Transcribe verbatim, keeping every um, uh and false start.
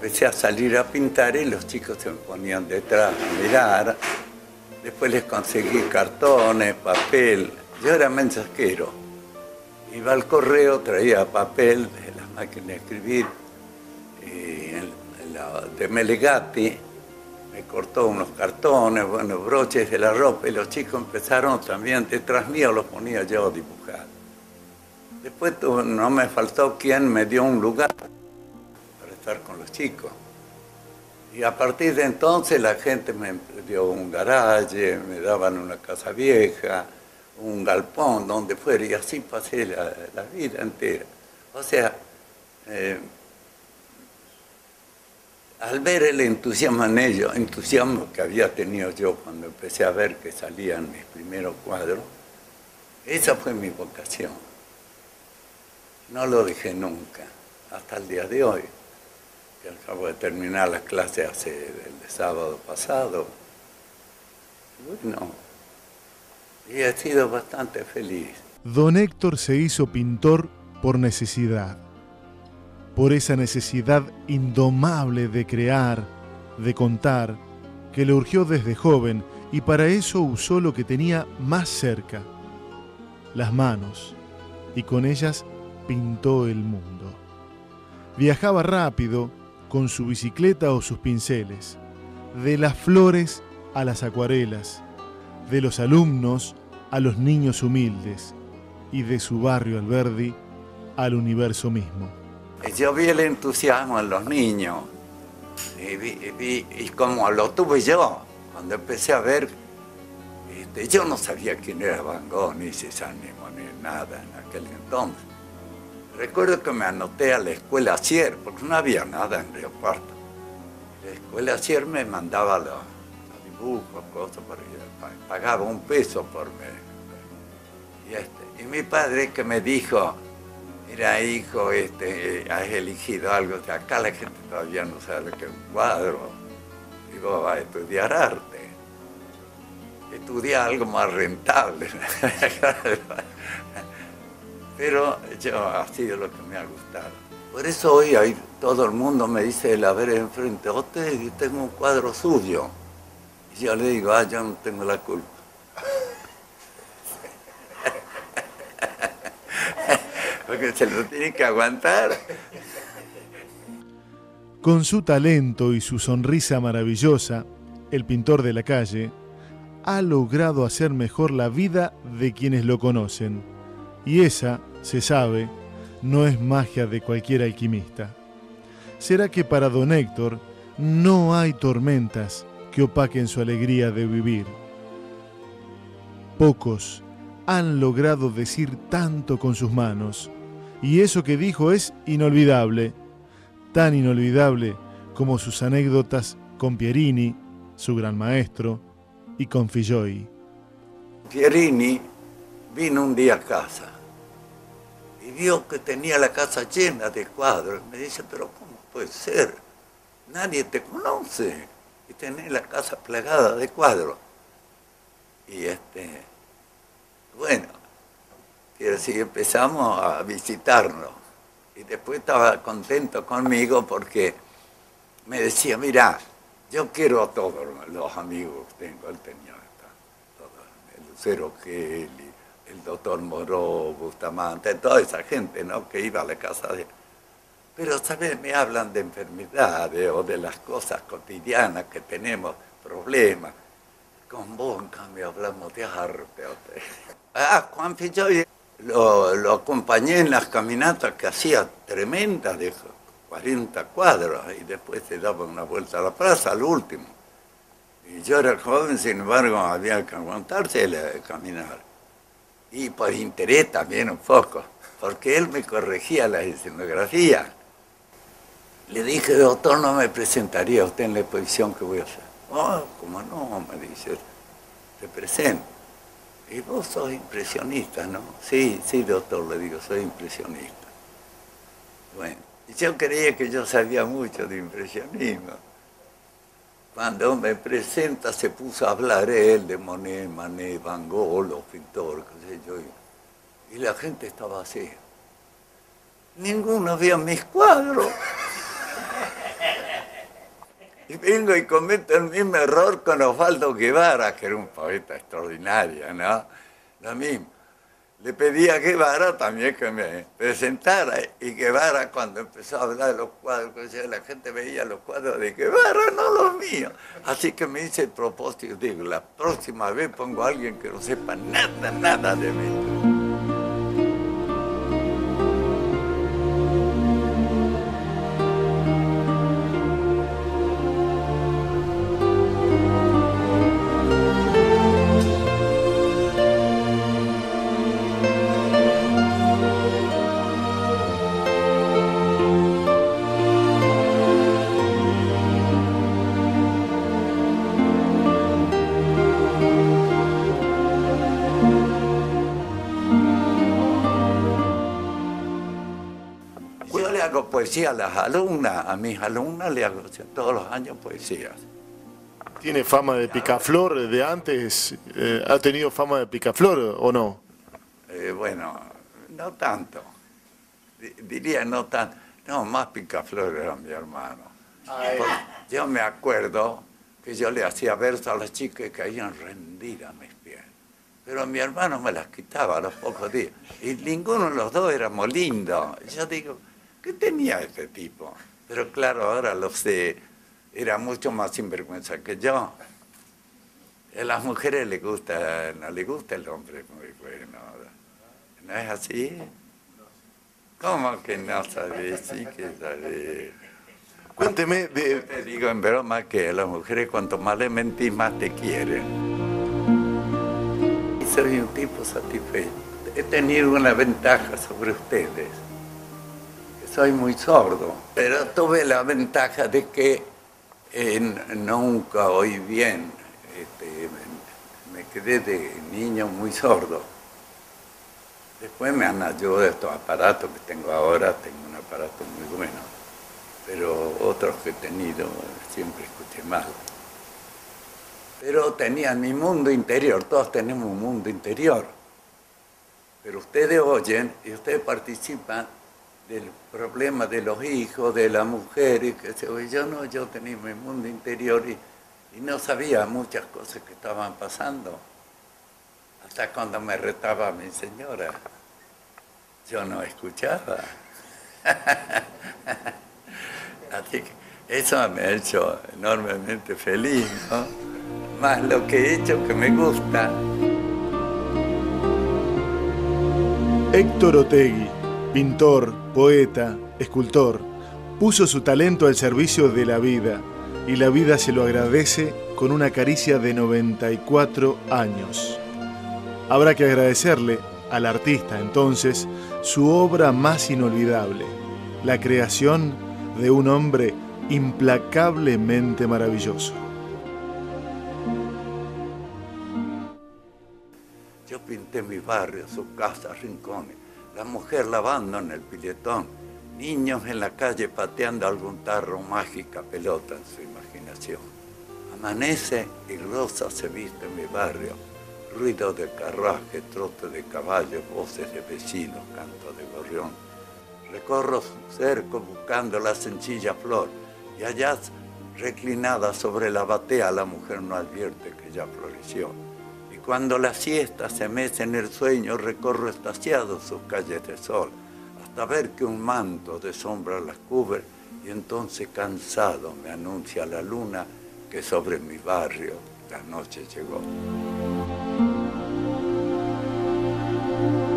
empecé a salir a pintar y los chicos se me ponían detrás a mirar. Después les conseguí cartones, papel. Yo era mensajero. Iba al correo, traía papel de las máquinas de escribir. Y en la, de Melegatti me cortó unos cartones, bueno, broches de la ropa. Y los chicos empezaron también, detrás mío los ponía yo a dibujar. Después no me faltó quien me dio un lugar para estar con los chicos. Y a partir de entonces la gente me dio un garaje, me daban una casa vieja, un galpón, donde fuera, y así pasé la, la vida entera. O sea, eh, al ver el entusiasmo en ellos, entusiasmo que había tenido yo cuando empecé a ver que salían mis primeros cuadros, esa fue mi vocación. No lo dejé nunca, hasta el día de hoy. Que acabo de terminar las clases hace el sábado pasado. Bueno, y he sido bastante feliz. Don Héctor se hizo pintor por necesidad, por esa necesidad indomable de crear, de contar, que le urgió desde joven, y para eso usó lo que tenía más cerca, las manos, y con ellas pintó el mundo. Viajaba rápido, con su bicicleta o sus pinceles, de las flores a las acuarelas, de los alumnos a los niños humildes, y de su barrio Alberdi al universo mismo. Yo vi el entusiasmo en los niños, y, vi, y, vi, y como lo tuve yo, cuando empecé a ver, este, yo no sabía quién era Van Gogh, ni Cézanne, ni nada en aquel entonces. Recuerdo que me anoté a la escuela Acier, porque no había nada en Río Cuarto. La escuela Acier me mandaba los, los dibujos, cosas, por ahí, pagaba un peso por mes. Y, este, y mi padre que me dijo, mira hijo, este, has elegido algo, de acá la gente todavía no sabe lo que es un cuadro, y vos vas a estudiar arte. Estudia algo más rentable. Pero yo ha sido lo que me ha gustado. Por eso hoy hay, todo el mundo me dice el haber enfrente, oh, te, tengo un cuadro suyo. Y yo le digo, ah, yo no tengo la culpa. Porque se lo tiene que aguantar. Con su talento y su sonrisa maravillosa, el pintor de la calle ha logrado hacer mejor la vida de quienes lo conocen. Y esa, se sabe, no es magia de cualquier alquimista. ¿Será que para don Héctor no hay tormentas que opaquen su alegría de vivir? Pocos han logrado decir tanto con sus manos, y eso que dijo es inolvidable, tan inolvidable como sus anécdotas con Pierini, su gran maestro, y con Filloy. Pierini vino un día a casa y vio que tenía la casa llena de cuadros. Me dice, pero ¿cómo puede ser? Nadie te conoce y tenés la casa plagada de cuadros. Y este, bueno, y así empezamos a visitarnos. Y después estaba contento conmigo porque me decía, mira, yo quiero a todos los amigos que tengo. Él tenía todo, el Lucero Kelly, el doctor Moró, Bustamante, toda esa gente, ¿no?, que iba a la casa de él. Pero, ¿sabes? Me hablan de enfermedades o de las cosas cotidianas que tenemos, problemas. Con vos, en cambio, hablamos de arte. Ah, Juan Filloy lo, lo acompañé en las caminatas que hacía tremendas de cuarenta cuadros y después se daba una vuelta a la plaza, al último. Y yo era joven, sin embargo, había que aguantarse el caminar. Y por interés también un poco, porque él me corregía la escenografía. Le dije, doctor, no me presentaría a usted en la exposición que voy a hacer. Oh, ¿cómo no? Me dice, te presento. Y vos sos impresionista, ¿no? Sí, sí, doctor, le digo, soy impresionista. Bueno, yo creía que yo sabía mucho de impresionismo. Cuando me presenta se puso a hablar él de Monet, Manet, Van Gogh, los pintores, qué sé yo. Y la gente estaba así. Ninguno veía mis cuadros. Y vengo y cometo el mismo error con Osvaldo Guevara, que era un poeta extraordinario, ¿no? Lo mismo. Le pedí a Guevara también que me presentara, y Guevara, cuando empezó a hablar de los cuadros, la gente veía los cuadros de Guevara, no los míos. Así que me hice el propósito, digo, la próxima vez pongo a alguien que no sepa nada, nada de mí. Hago poesía a las alumnas, a mis alumnas le hago todos los años poesías. ¿Tiene fama de picaflor de antes? Eh, ¿Ha tenido fama de picaflor o no? Eh, bueno, no tanto. D diría no tanto. No, más picaflor era mi hermano. Yo me acuerdo que yo le hacía versos a las chicas y caían rendidas mis pies. Pero mi hermano me las quitaba a los pocos días. Y ninguno de los dos éramos lindos. Yo digo, ¿qué tenía ese tipo? Pero claro, ahora lo sé, era mucho más sinvergüenza que yo. A las mujeres les gusta, no les gusta el hombre muy bueno. ¿No es así? ¿Cómo que no sabés? Sí que sabés. Cuénteme de... Yo te digo en broma que a las mujeres cuanto más le mentís, más te quieren. Y soy un tipo satisfecho. He tenido una ventaja sobre ustedes. Soy muy sordo, pero tuve la ventaja de que eh, nunca oí bien. Este, me quedé de niño muy sordo. Después me han ayudado estos aparatos que tengo ahora, tengo un aparato muy bueno, pero otros que he tenido siempre escuché mal. Pero tenía mi mundo interior, todos tenemos un mundo interior, pero ustedes oyen y ustedes participan del problema de los hijos, de la mujer, y que se, yo no, yo tenía mi mundo interior y, y no sabía muchas cosas que estaban pasando. Hasta cuando me retaba mi señora, yo no escuchaba. Así que eso me ha hecho enormemente feliz, ¿no? Más lo que he hecho que me gusta. Héctor Otegui, pintor, poeta, escultor, puso su talento al servicio de la vida y la vida se lo agradece con una caricia de noventa y cuatro años. Habrá que agradecerle al artista entonces su obra más inolvidable, la creación de un hombre implacablemente maravilloso. Yo pinté mi barrio, sus casas, rincones, la mujer lavando en el piletón, niños en la calle pateando algún tarro, mágica pelota en su imaginación. Amanece y rosa se viste en mi barrio, ruido de carruaje, trote de caballos, voces de vecinos, canto de gorrión. Recorro su cerco buscando la sencilla flor y allá reclinada sobre la batea la mujer no advierte que ya floreció. Y cuando la siesta se mece en el sueño recorro extasiado sus calles de sol hasta ver que un manto de sombra las cubre y entonces cansado me anuncia la luna que sobre mi barrio la noche llegó.